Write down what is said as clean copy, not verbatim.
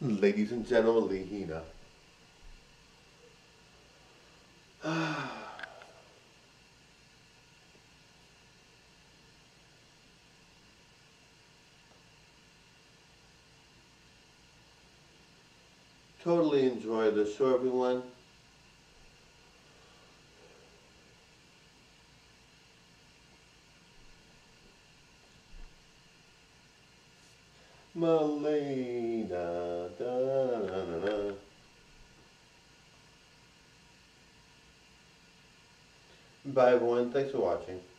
Ladies and gentlemen, Lehina. Totally enjoy the show, everyone. Malena. Da, da, da, da. Bye, everyone. Thanks for watching.